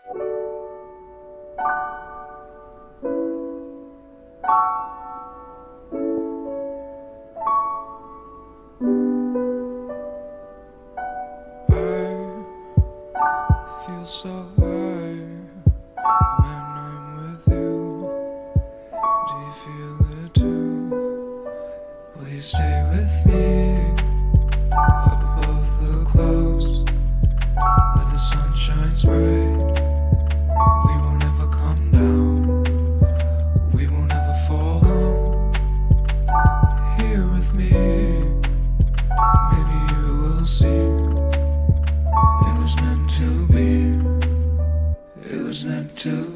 Feel so high when I'm with you. Do you feel it too? Will you stay with me up above the clouds where the sun shines bright? We will never come down, we will never fall. Come here with me, maybe you will see. It was meant to be. It was meant to